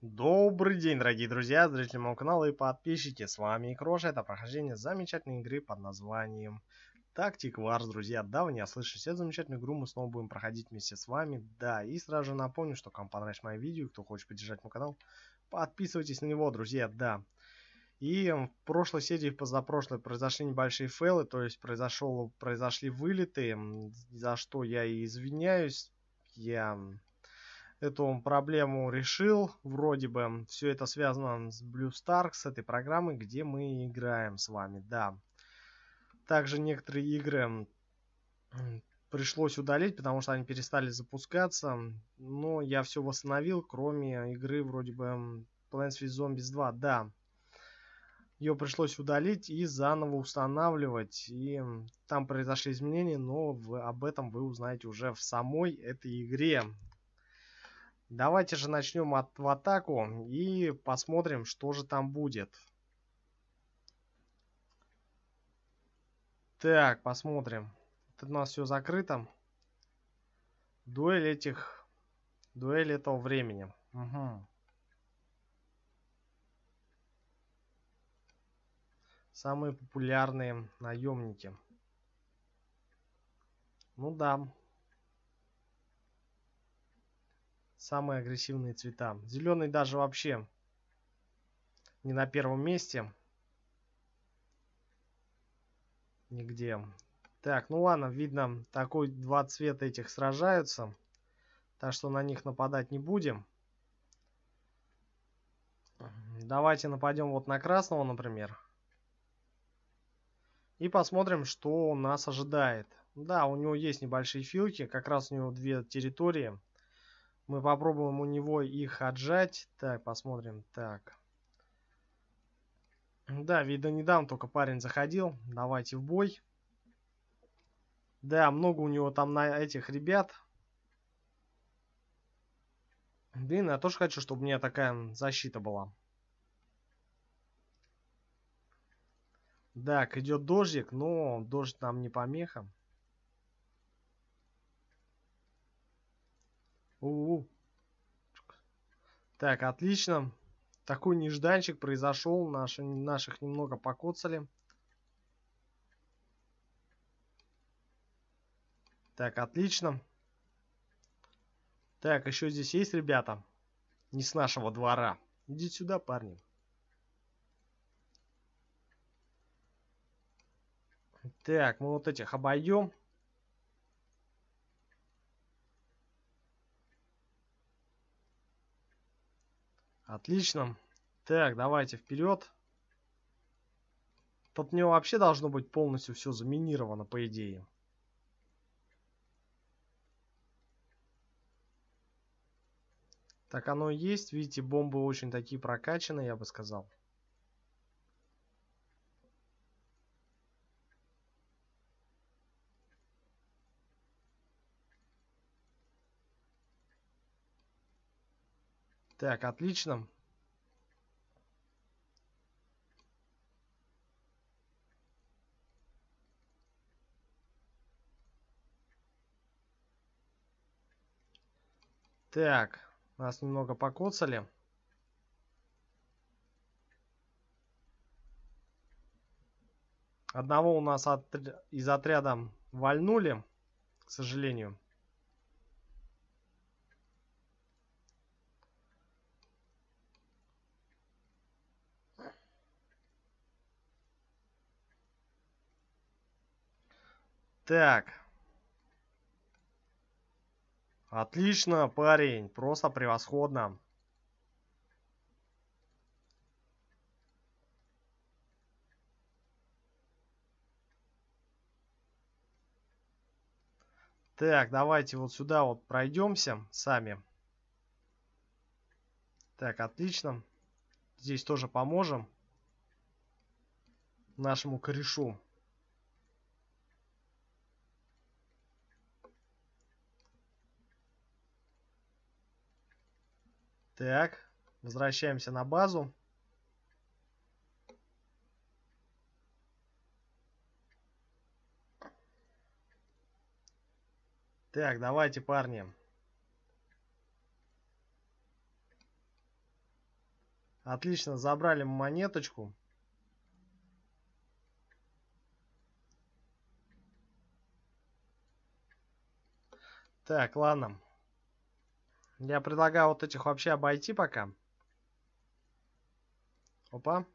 Добрый день, дорогие друзья, зрители моего канала и подписчики. С вами Кроша. Это прохождение замечательной игры под названием Tactic Wars, друзья. Да, вы не ослышались. Эту замечательную игру мы снова будем проходить вместе с вами. Да, и сразу же напомню, что кому понравилось мое видео, кто хочет поддержать мой канал, подписывайтесь на него, друзья, да. И в прошлой серии, в позапрошлой, произошли небольшие фейлы, то есть произошли вылеты, за что я и извиняюсь. Я эту проблему решил. Вроде бы все это связано с BlueStacks, с этой программой, где мы играем с вами, да. Также некоторые игры пришлось удалить, потому что они перестали запускаться. Но я все восстановил, кроме игры вроде бы Plants vs Zombies 2, да. Ее пришлось удалить и заново устанавливать. И там произошли изменения, но об этом вы узнаете уже в самой этой игре. Давайте же начнем в атаку и посмотрим, что же там будет. Так, посмотрим. Тут у нас все закрыто. Дуэль этого времени. Угу. Самые популярные наемники. Ну да. Самые агрессивные цвета. Зеленый даже вообще не на первом месте. Нигде. Так, ну ладно, видно, такой два цвета этих сражаются. Так что на них нападать не будем. Давайте нападем вот на красного, например. И посмотрим, что нас ожидает. Да, у него есть небольшие филки. Как раз у него две территории. Мы попробуем у него их отжать. Так, посмотрим. Так. Да, видно, недавно только парень заходил. Давайте в бой. Да, много у него там на этих ребят. Блин, я тоже хочу, чтобы у меня такая защита была. Так, идет дождик, но дождь нам не помеха. Так, отлично. Такой нежданчик произошел. Наших немного покоцали. Так, отлично. Так, еще здесь есть ребята. Не с нашего двора. Идите сюда, парни. Так, мы вот этих обойдем. Отлично. Так, давайте вперед. Тут у него вообще должно быть полностью все заминировано, по идее. Так оно и есть. Видите, бомбы очень такие прокачанные, я бы сказал. Так, отлично. Так, нас немного покоцали. Одного у нас из отряда вальнули, к сожалению. Так. Отлично, парень. Просто превосходно. Так, давайте вот сюда вот пройдемся сами. Так, отлично. Здесь тоже поможем нашему корешу. Так, возвращаемся на базу. Так, давайте, парни. Отлично, забрали монеточку. Так, ладно. Я предлагаю вот этих вообще обойти пока. Опа.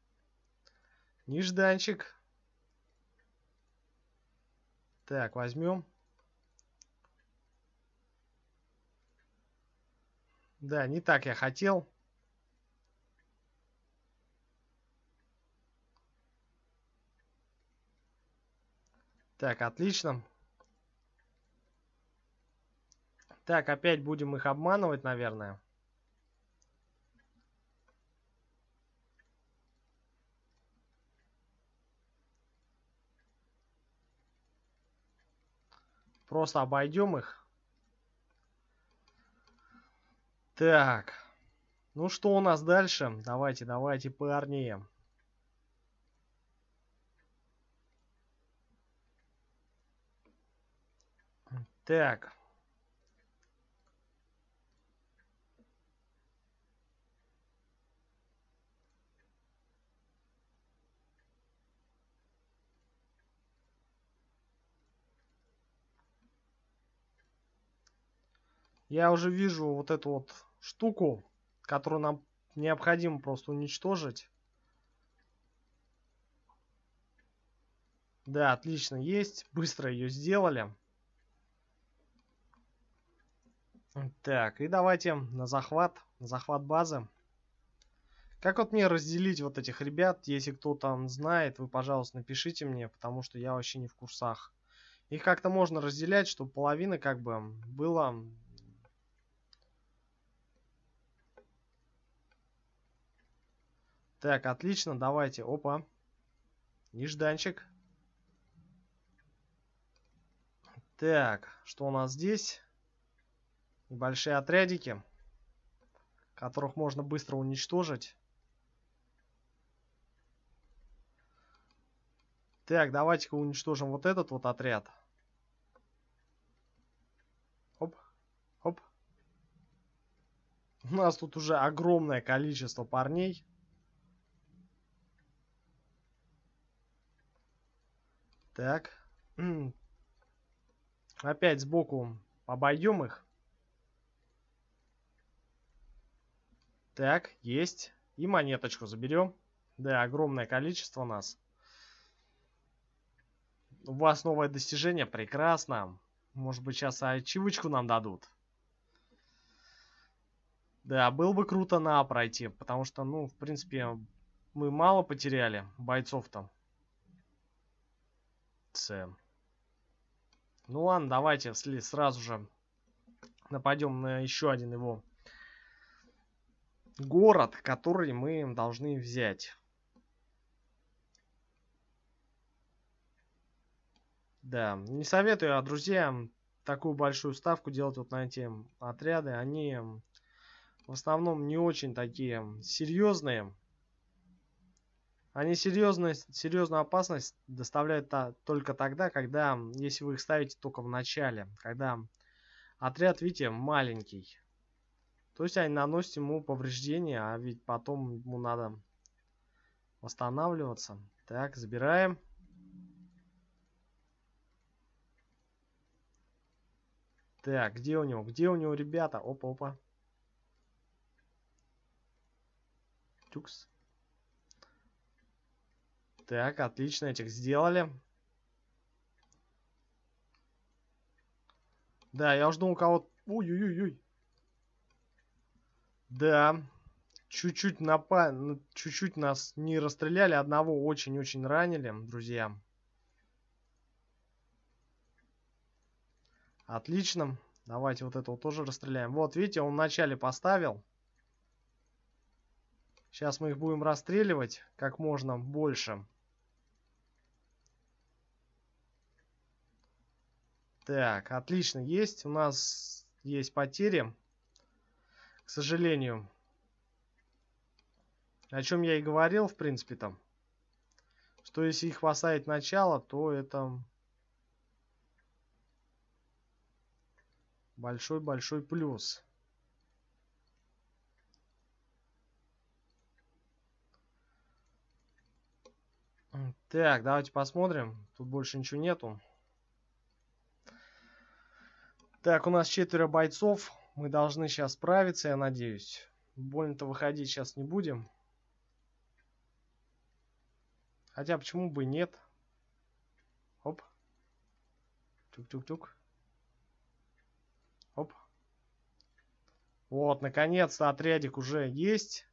Нежданчик. Так, возьмем. Да, не так я хотел. Так, отлично. Так, опять будем их обманывать, наверное. Просто обойдем их. Так. Ну что у нас дальше? Давайте, давайте, парни. Так. Я уже вижу вот эту вот штуку, которую нам необходимо просто уничтожить. Да, отлично, есть. Быстро ее сделали. Так, и давайте на захват базы. Как вот мне разделить вот этих ребят? Если кто-то знает, вы, пожалуйста, напишите мне, потому что я вообще не в курсах. Их как-то можно разделять, чтобы половина как бы было... Так, отлично, давайте. Опа. Нежданчик. Так, что у нас здесь? Небольшие отрядики, которых можно быстро уничтожить. Так, давайте-ка уничтожим вот этот вот отряд. Оп, оп. У нас тут уже огромное количество парней. Так. Опять сбоку обойдем их. Так, есть. И монеточку заберем. Да, огромное количество нас. У вас новое достижение, прекрасно. Может быть, сейчас ачивочку нам дадут. Да, было бы круто на пройти, потому что, ну, в принципе, мы мало потеряли бойцов-то. Ну ладно, давайте сразу же нападем на еще один его город, который мы должны взять. Да, не советую, друзья, такую большую ставку делать вот на эти отряды. Они в основном не очень такие серьезные. Они серьезную опасность доставляют только тогда, когда, если вы их ставите только в начале, когда отряд, видите, маленький. То есть они наносят ему повреждения, а ведь потом ему надо восстанавливаться. Так, забираем. Так, где у него? Где у него ребята? Опа-опа. Тюкс. Так, отлично, этих сделали. Да, я жду у кого-то... Ой-ой-ой. Да. Чуть-чуть чуть-чуть нас не расстреляли. Одного очень-очень ранили, друзья. Отлично. Давайте вот этого тоже расстреляем. Вот, видите, он вначале поставил. Сейчас мы их будем расстреливать как можно больше. Так, отлично, есть. У нас есть потери. К сожалению. О чем я и говорил, в принципе-то. Что если их поставить начало, то это большой-большой плюс. Так, давайте посмотрим. Тут больше ничего нету. Так, у нас 4 бойцов. Мы должны сейчас справиться, я надеюсь. Больно-то выходить сейчас не будем. Хотя почему бы и нет. Оп. Тюк-тюк-тюк. Оп. Вот, наконец-то отрядик уже есть.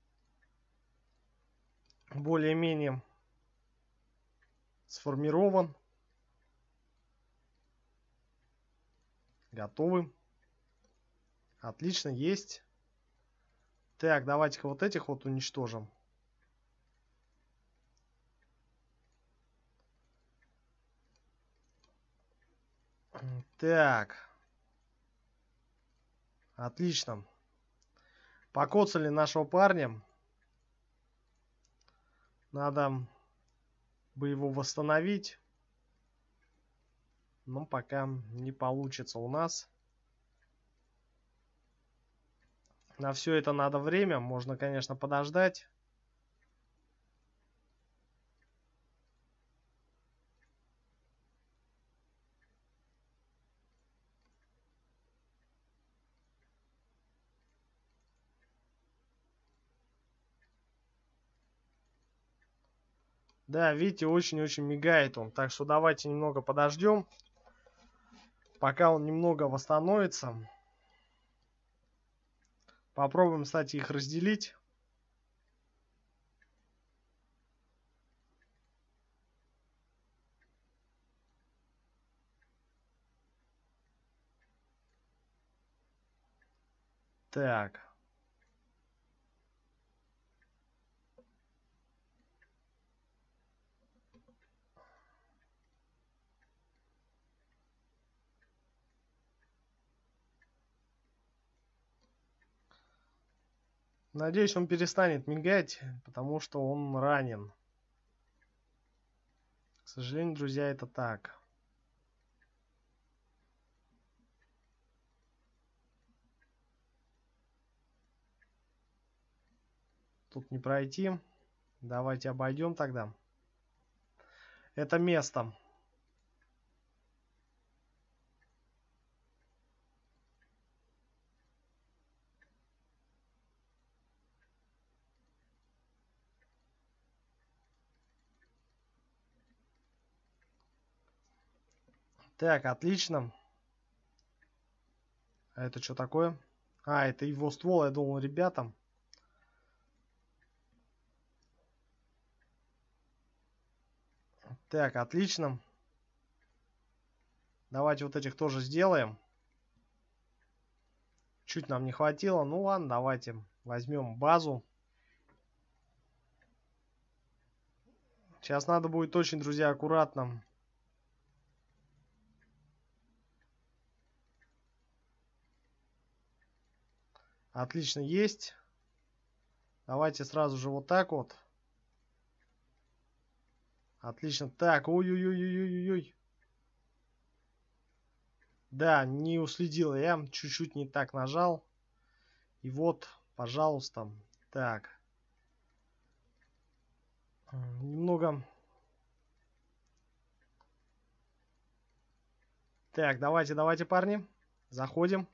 Более-менее сформирован. Готовы. Отлично, есть. Так, давайте-ка вот этих вот уничтожим. Так. Отлично. Покоцали нашего парня. Надо бы его восстановить. Но пока не получится у нас. На все это надо время. Можно, конечно, подождать. Да, видите, очень-очень мигает он. Так что давайте немного подождем. Пока он немного восстановится. Попробуем, кстати, их разделить. Так. Надеюсь, он перестанет мигать, потому что он ранен. К сожалению, друзья, это так. Тут не пройти. Давайте обойдем тогда. Это место. Так, отлично. А это что такое? А, это его ствол, я думал, ребята. Так, отлично. Давайте вот этих тоже сделаем. Чуть нам не хватило. Ну ладно, давайте возьмем базу. Сейчас надо будет очень, друзья, аккуратно. Отлично, есть. Давайте сразу же вот так вот. Отлично. Так, ой-ой-ой-ой-ой-ой. Да, не уследил я. Чуть-чуть не так нажал. И вот, пожалуйста. Так. Немного. Так, давайте, парни. Заходим.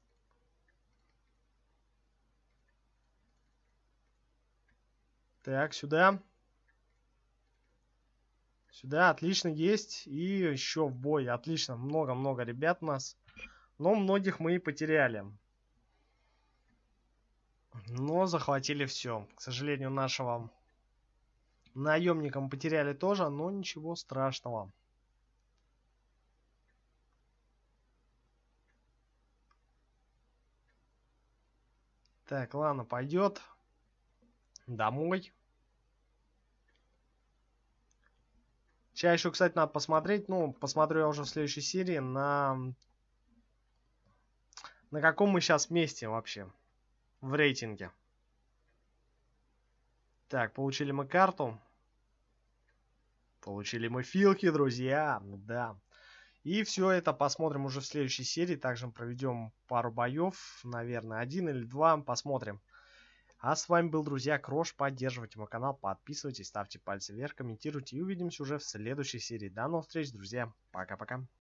Так, сюда. Сюда, отлично, есть. И еще в бой. Отлично, много-много ребят у нас. Но многих мы и потеряли. Но захватили все. К сожалению, нашего наемника мы потеряли тоже, но ничего страшного. Так, ладно, пойдет. Домой. Сейчас еще, кстати, надо посмотреть. Ну, посмотрю я уже в следующей серии на каком мы сейчас месте вообще в рейтинге. Так, получили мы карту. Получили мы филки, друзья. Да. И все это посмотрим уже в следующей серии. Также проведем пару боев. Наверное, 1 или 2. Посмотрим. А с вами был, друзья, Крош. Поддерживайте мой канал, подписывайтесь, ставьте пальцы вверх, комментируйте. И увидимся уже в следующей серии. До новых встреч, друзья. Пока-пока.